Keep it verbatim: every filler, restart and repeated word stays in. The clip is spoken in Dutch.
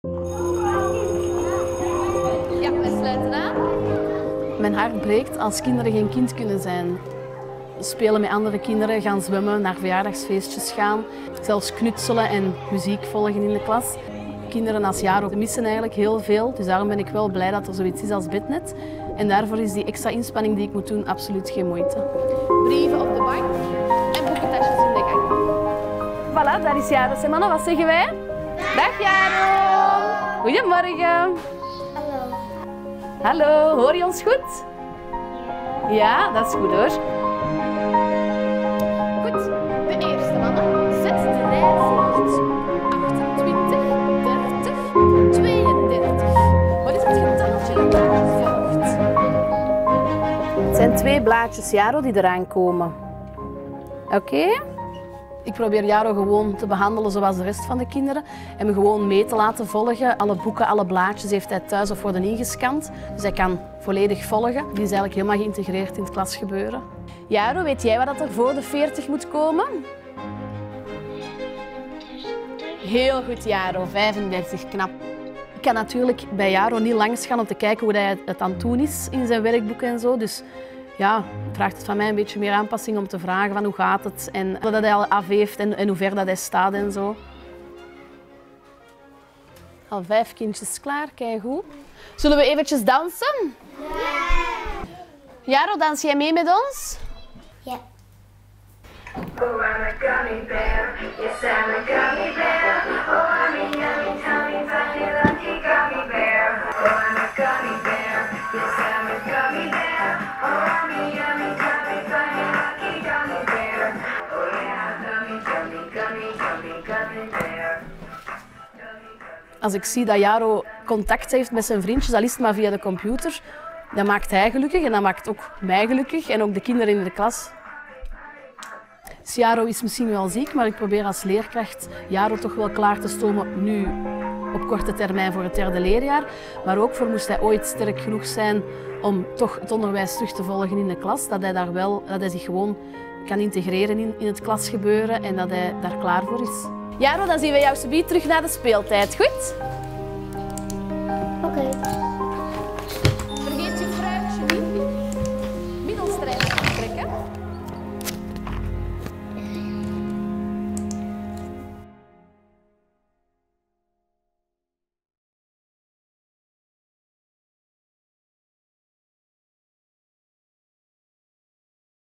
Ja, we sluiten aan. Mijn hart breekt als kinderen geen kind kunnen zijn. Spelen met andere kinderen, gaan zwemmen, naar verjaardagsfeestjes gaan. Zelfs knutselen en muziek volgen in de klas. Kinderen als Jaro missen eigenlijk heel veel, dus daarom ben ik wel blij dat er zoiets is als Bednet. En daarvoor is die extra inspanning die ik moet doen absoluut geen moeite. Brieven op de bank en boekentasjes in de gang. Voilà, daar is Jaro. Zeg mannen, wat zeggen wij? Dag Jaro! Goedemorgen. Hallo. Hallo, hoor je ons goed? Ja, dat is goed hoor. Goed, de eerste mannen. Zet de rij voort. achtentwintig, dertig, tweeëndertig. Wat is het getalletje dat daar volgt? Het zijn twee blaadjes Jaro die eraan komen. Oké? Okay. Ik probeer Jaro gewoon te behandelen zoals de rest van de kinderen. En me gewoon mee te laten volgen. Alle boeken, alle blaadjes heeft hij thuis of worden ingescand. Dus hij kan volledig volgen. Die is eigenlijk helemaal geïntegreerd in het klasgebeuren. Jaro, weet jij wat er voor de veertig moet komen? Heel goed, Jaro. vijfendertig, knap. Ik kan natuurlijk bij Jaro niet langs gaan om te kijken hoe hij het aan het doen is in zijn werkboek en zo. Dus ja, vraagt het van mij een beetje meer aanpassing om te vragen van hoe gaat het en dat hij al af heeft en, en hoe ver dat hij staat en zo. Al vijf kindjes klaar, kijk goed. Zullen we eventjes dansen? Ja. Jaro, dans jij mee met ons? Ja. Oh, I'm a gummy bear. Yes, I'm a gummy bear. Oh, I'm a yummy, tummy, tiny, lucky gummy bear. Oh, I'm a gummy bear. Yes, I'm a gummy bear. Oh, I'm a yummy, tummy, tiny, lucky gummy bear. Oh, yeah, gummy, gummy, gummy, gummy, gummy bear. Als ik zie dat Jaro contact heeft met zijn vriendjes, al is het maar via de computer, dan maakt hij gelukkig en dat maakt ook mij gelukkig en ook de kinderen in de klas. Dus Jaro is misschien wel ziek, maar ik probeer als leerkracht Jaro toch wel klaar te stomen nu op korte termijn voor het derde leerjaar. Maar ook voor moest hij ooit sterk genoeg zijn om toch het onderwijs terug te volgen in de klas, dat hij, daar wel, dat hij zich gewoon kan integreren in, in het klasgebeuren en dat hij daar klaar voor is. Jaro, dan zien we jou subiet terug naar de speeltijd. Goed?